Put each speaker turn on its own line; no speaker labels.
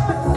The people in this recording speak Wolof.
Hãy subscribe cho kênh Ghiền Mì Gõ để không bỏ lỡ